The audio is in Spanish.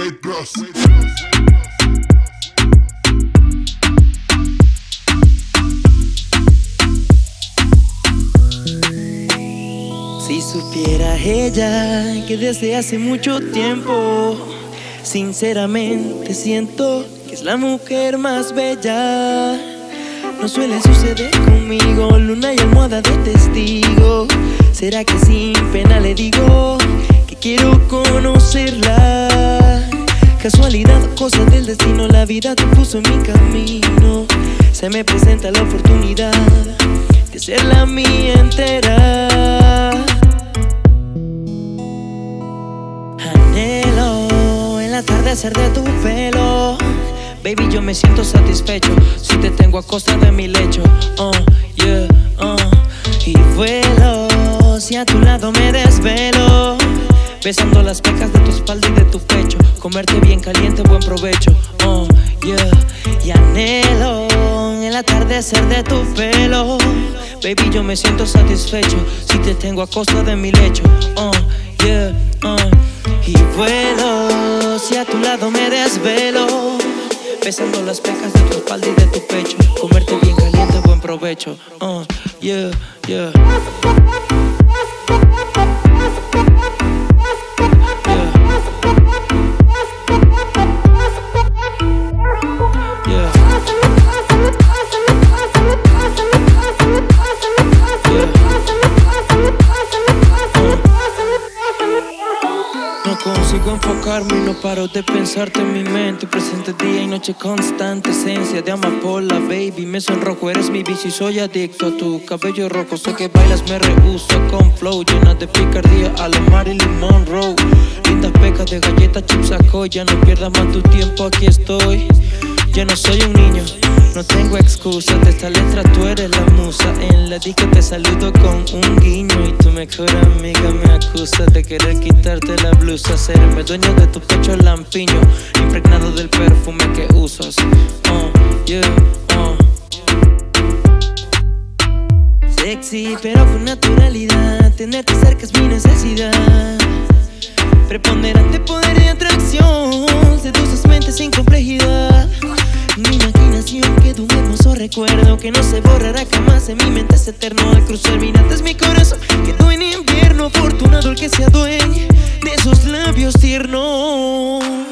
Si supiera ella que desde hace mucho tiempo, sinceramente siento que es la mujer más bella. No suele suceder conmigo, luna y almohada de testigo. ¿Será que sin pena le digo que quiero conocerla? Casualidad o cosa del destino, la vida te puso en mi camino. Se me presenta la oportunidad de hacerla mía entera. Anhelo el atardecer de tu pelo. Baby, yo me siento satisfecho si te tengo a costa de mi lecho. Y vuelo si a tu lado me desvelo, besando las pecas de tu espalda y de tu pecho. Comerte bien caliente, buen provecho. Y anhelo el atardecer de tu pelo. Baby, yo me siento satisfecho si te tengo a costa de mi lecho. Y vuelo si a tu lado me desvelo, besando las pecas de tu espalda y de tu pecho. Comerte bien caliente, buen provecho. No consigo enfocarme y no paro de pensarte en mi mente. Presente día y noche constante, esencia de amapola, baby. Me sonrojo, eres mi vicio y soy adicto a tu cabello rojo. Sé que bailas, me rehuso con flow llena de picardía a la Marilyn Monroe. Lindas pecas de galletas, chips a ya no pierdas más tu tiempo, aquí estoy. Ya no soy un niño, no tengo excusas. De esta letra tú eres la musa. En la disco te saludo con un guiño y tu mejor amiga me acusa de querer quitarte la blusa. Serme dueño de tu pecho lampiño, impregnado del perfume que usas. Sexy pero con naturalidad, tenerte cerca es mi necesidad. Preponderante poder de atracción, seduces mente sin complejidad. Mi imaginación queda un hermoso recuerdo que no se borrará jamás, en mi mente es eterno. Al cruzar mirantes mi corazón quedó en invierno, afortunado el que se adueñe de esos labios tiernos.